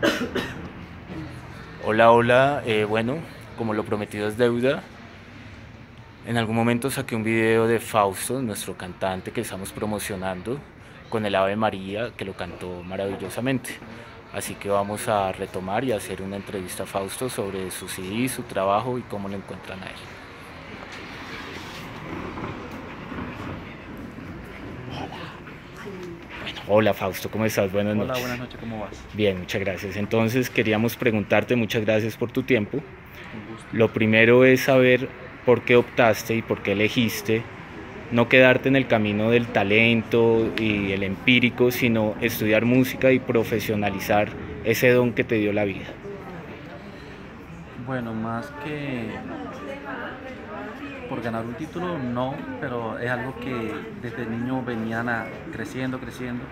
Hola, hola, bueno, como lo prometido es deuda, en algún momento saqué un video de Fausto, nuestro cantante que estamos promocionando, con el Ave María, que lo cantó maravillosamente. Así que vamos a retomar y hacer una entrevista a Fausto sobre su CD, su trabajo y cómo lo encuentran a él. Hola Fausto, ¿cómo estás? Buenas Hola, noches. buenas noches, ¿cómo vas? Bien, muchas gracias. Entonces queríamos preguntarte, muchas gracias por tu tiempo. Un gusto. Lo primero es saber por qué optaste y por qué elegiste no quedarte en el camino del talento y el empírico, sino estudiar música y profesionalizar ese don que te dio la vida. Bueno, más que por ganar un título, no, pero es algo que desde niño venían creciendo, creciendo.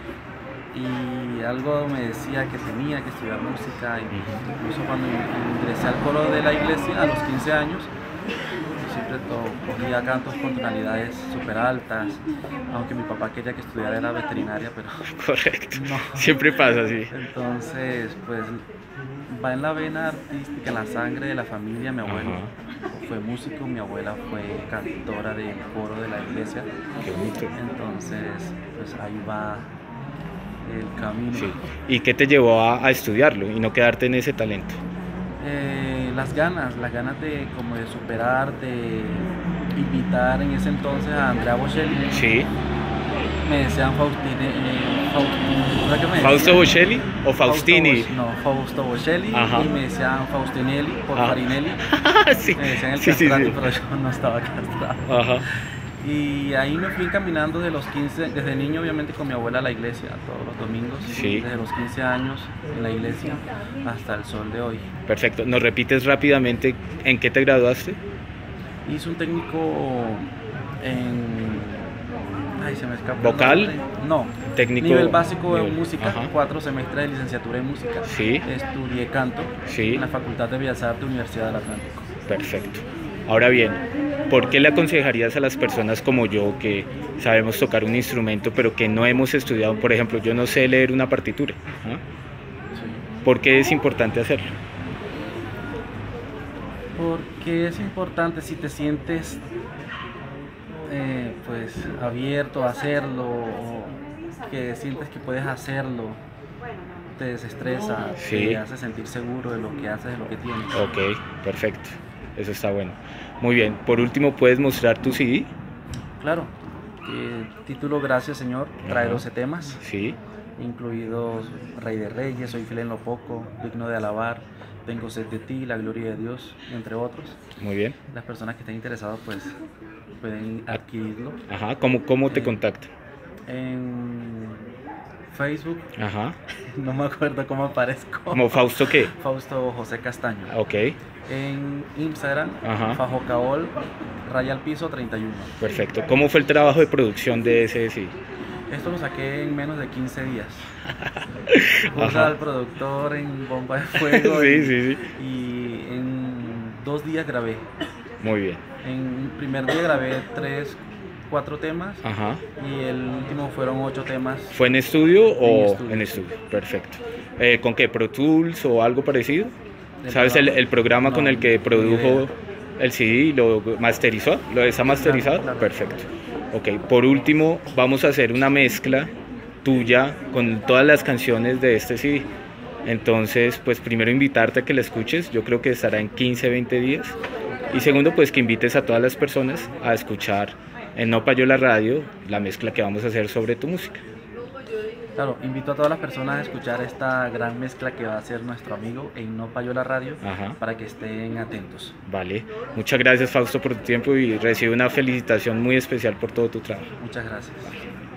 Y algo me decía que tenía que estudiar música, incluso cuando ingresé al coro de la iglesia a los 15 años, yo siempre cogía cantos con tonalidades súper altas, aunque mi papá quería que estudiara era veterinaria, pero Correcto. no. Siempre pasa así. Entonces, pues va en la vena artística, en la sangre de la familia. Mi abuelo Ajá. fue músico, mi abuela fue cantora del coro de la iglesia. Qué bonito. Entonces, pues ahí va el camino. Sí. ¿Y qué te llevó a estudiarlo y no quedarte en ese talento? Las ganas de como de superar, de invitar en ese entonces a Andrea Bocelli. Sí. Me decían ¿sabes qué me ¿Fausto decían? Bocelli o Faustini? No, Fausto Bocelli. Ajá. Y me decían Faustinelli por Ah. Farinelli. Sí, Me decían el sí, sí, castrato, sí. pero yo no estaba castrado. Ajá. Y ahí me fui encaminando desde los 15, desde niño obviamente con mi abuela a la iglesia, todos los domingos, Sí. desde los 15 años en la iglesia hasta el sol de hoy. Perfecto. ¿Nos repites rápidamente en qué te graduaste? Hice un técnico en... Ay, se me escapó el ¿Vocal? nombre. No, Técnico. nivel básico en nivel. música, Ajá. 4 semestres de licenciatura en música. Sí. Estudié canto Sí. en la Facultad de Bellas Artes, Universidad del Atlántico. Perfecto. Ahora bien, ¿por qué le aconsejarías a las personas como yo que sabemos tocar un instrumento pero que no hemos estudiado? Por ejemplo, yo no sé leer una partitura. ¿Ah? Sí. ¿Por qué es importante hacerlo? Porque es importante si te sientes pues abierto a hacerlo, o que sientes que puedes hacerlo, te desestresa, Sí. te hace sentir seguro de lo que haces, de lo que tienes. Ok, perfecto. Eso está bueno. Muy bien. Por último, ¿puedes mostrar tu CD? Claro, título Gracias Señor, trae Ajá. 12 temas, Sí. incluidos Rey de Reyes, Soy fiel en lo poco, Digno de alabar, Tengo sed de ti, La gloria de Dios, entre otros. Muy bien. Las personas que estén interesadas pues pueden adquirirlo Ajá. ¿Cómo te Eh, contactan? en Facebook. Ajá. No me acuerdo cómo aparezco. ¿Como Fausto qué? Fausto José Castaño. Ok. En Instagram, Ajá. Fajocaol, raya al piso 31. Perfecto. ¿Cómo fue el trabajo de producción de ese CD? Esto lo saqué en menos de 15 días. Puse Ajá. al productor en bomba de fuego Sí, sí, sí. y en 2 días grabé. Muy bien. En el primer día grabé 4 temas Ajá. y el último fueron 8 temas. ¿Fue en estudio o estudio. en estudio? Perfecto. ¿Con qué? ¿Pro Tools o algo parecido? El ¿Sabes programa. el programa No, con el que ni produjo idea. el CD y lo masterizó? ¿Lo está masterizado? Claro. Perfecto. Ok, por último, vamos a hacer una mezcla tuya con todas las canciones de este CD. Entonces, pues primero invitarte a que la escuches, yo creo que estará en 15, 20 días. Y segundo, pues que invites a todas las personas a escuchar en No Payola Radio la mezcla que vamos a hacer sobre tu música. Claro, invito a todas las personas a escuchar esta gran mezcla que va a hacer nuestro amigo en No Payola Radio. Ajá. Para que estén atentos. Vale, muchas gracias Fausto por tu tiempo y recibe una felicitación muy especial por todo tu trabajo. Muchas gracias.